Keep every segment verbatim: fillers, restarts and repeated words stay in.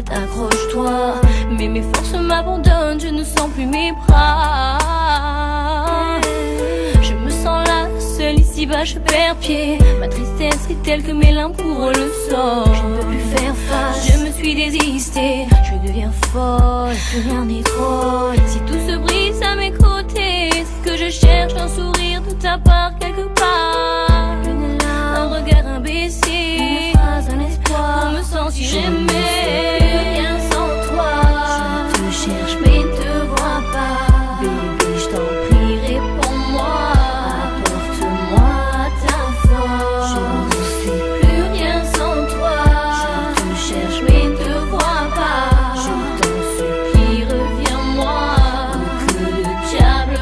accroche-toi. Mais mes forces m'abandonnent, je ne sens plus mes bras. Je me sens là, seule ici-bas, je perds pied. Ma tristesse est telle que mes limbes couvrent le sol. Je ne peux plus faire face, je me suis désistée. Je deviens folle, plus rien n'est drôle. Si tout se brise à mes côtés, c'est que je cherche un sourire de ta part quelque part. Une larme, un regard imbécile, une phrase, un espoir, pour me sentir aimée. Rien sans toi, je te cherche mais ne te vois pas. Bébé, je t'en prie, réponds-moi. Apporte-moi ta force. Je ne sais plus rien sans toi. Je te cherche mais ne te vois pas. Je t'en supplie, reviens-moi, que le diable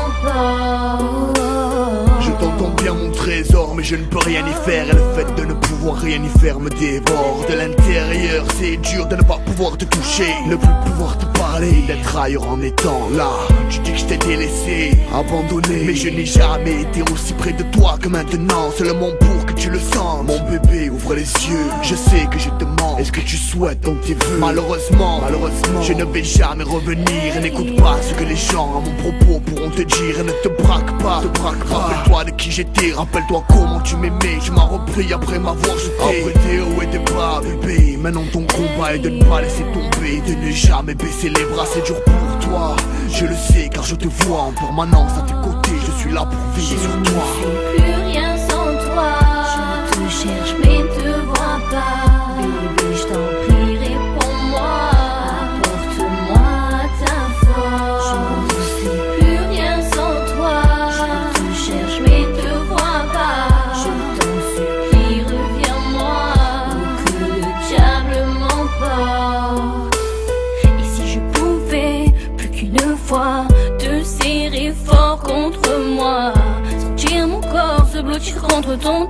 m'emporte. Je t'entends bien mon trésor, mais je ne peux rien y faire. Et le fait de ne pouvoir rien y faire me dévore. De l'intérieur, c'est dur de ne pas pouvoir te toucher, ne plus pouvoir te parler, d'être ailleurs en étant là. Tu dis que je t'ai délaissé, abandonné, mais je n'ai jamais été aussi près de toi que maintenant. Seulement pour que tu le sens. Mon bébé, ouvre les yeux, je sais que je te mens. Est-ce que tu souhaites dans tes vœux? Malheureusement, malheureusement, je ne vais jamais revenir. Et n'écoute pas ce que les gens à mon propos pourront te dire. Et ne te braque pas, te braque pas. Rappelle-toi de qui j'étais, rappelle-toi comment tu m'aimais. Je m'en repris après m'avoir jeté. Après tes hauts et tes bas, bébé. Maintenant ton combat est de ne pas laisser tomber, de ne jamais baisser les bras. C'est dur pour toi, je le sais, car je te vois en permanence à tes côtés. Je suis là pour veiller sur toi. Je ne sais plus rien sans toi. Je te cherche mais ne te vois pas. Bébé, je t'en prie, réponds-moi. Apporte-moi ta force. Je ne sais plus rien sans toi. Je te cherche mais ne te vois pas. Je t'en supplie, reviens-moi, que le diable m'emporte. Et si je pouvais plus qu'une fois te serrer fort contre moi, sentir mon corps se blottir contre ton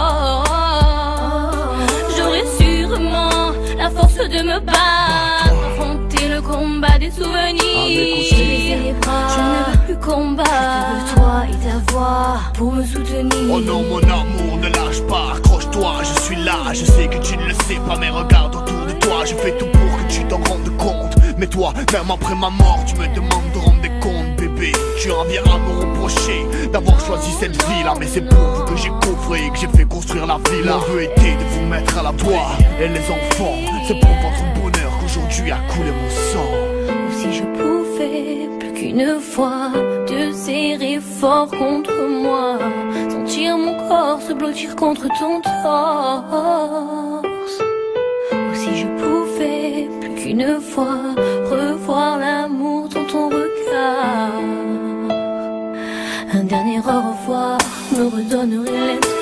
torse, j'aurais sûrement la force de me battre, affronter le combat des souvenirs. Je ne veux plus combattre, je veux toi et ta voix pour me soutenir. Oh non mon amour, ne lâche pas, accroche-toi, je suis là. Je sais que tu ne le sais pas, mais regarde autour de toi. Je fais tout pour que tu t'en rendes compte. Mais toi, même après ma mort, tu me demandes de rendre des comptes, bébé. Tu en viens à me reprocher d'avoir choisi cette vie-là, mais c'est pour vous que j'ai coffré et que j'ai fait construire la villa. Mon vœu était de vous mettre à la toi et les enfants. C'est pour votre bonheur qu'aujourd'hui a coulé mon sang. Ou si je pouvais plus qu'une fois te serrer fort contre moi, sentir mon corps se blottir contre ton torse. Ou si je pouvais plus qu'une fois revoir l'amour dans ton regard, un dernier au revoir me redonnerait l'espoir.